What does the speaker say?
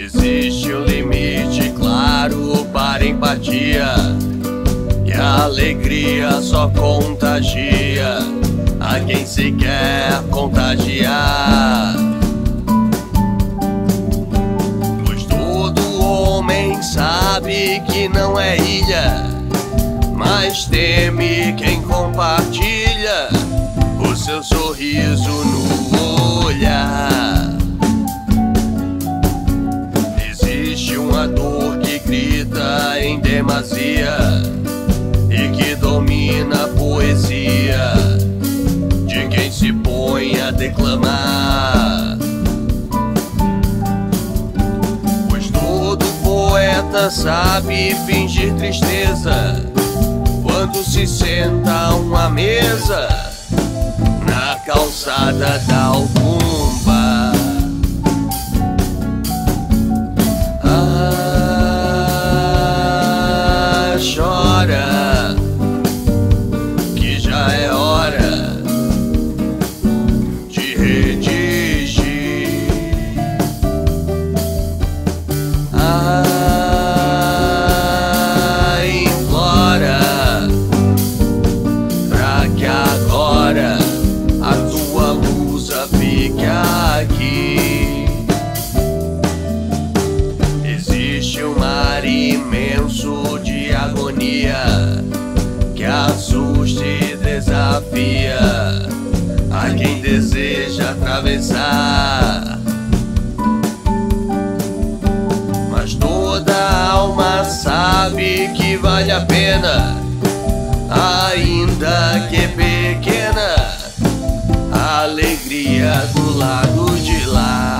Existe um limite claro para empatia, e a alegria só contagia a quem se quer contagiar. Pois todo homem sabe que não é ilha, mas teme quem compartilha o seu sorriso no olhar. Existe uma dor que grita em demasia e que domina a poesia de quem se põe a declamar. Pois todo poeta sabe fingir tristeza quando se senta a uma mesa na calçada da Alcumba. Chora, que já é hora de redigir. Implora pra que agora a tua musa fique aqui. Existe um mar imenso de agonia que assusta e desafia a quem deseja atravessar. Mas toda alma sabe que vale a pena, ainda que pequena, a alegria do lado de lá.